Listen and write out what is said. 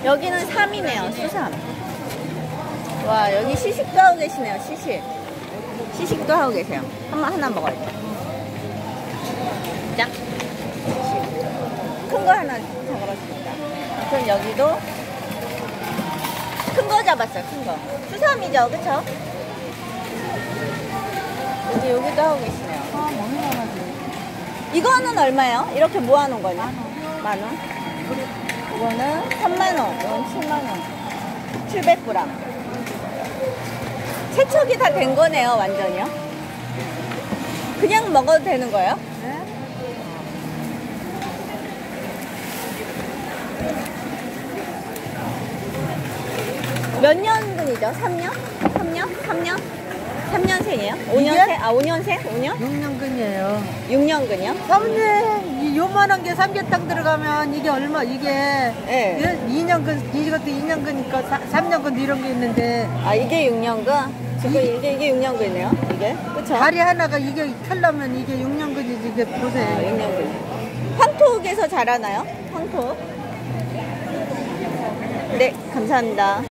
여기는 3이네요. 수삼. 와, 여기 시식도 하고 계시네요. 시식도 하고 계세요. 하나 먹어야 돼. 자, 큰 거 하나 잡아봤습니다. 그럼 여기도 큰 거 잡았어요. 큰 거. 수삼이죠, 그쵸? 여기도 하고 계시네요. 아, 너무 많아지. 이거는 얼마예요? 이렇게 모아놓은 거냐? 만 원? 이거는 3만원, 이건 7만원. 700g. 세척이 다 된 거네요, 완전히요. 그냥 먹어도 되는 거예요? 네? 몇 년근이죠? 3년? 3년? 3년생이에요? 5년생? 아, 5년생? 5년? 6년근이에요. 6년근이요? 3년, 이 요만한 게 삼계탕 들어가면 이게 얼마, 이게 네. 2년근, 이것도 2년근이니까 3년근 이런 게 있는데. 아, 이게 6년근? 지금 이게 6년근이네요? 이게? 그쵸? 다리 하나가 이게 펴려면 이게 6년근이지, 이게 보세요. 아, 6년근. 황토에서 자라나요? 황토? 네, 감사합니다.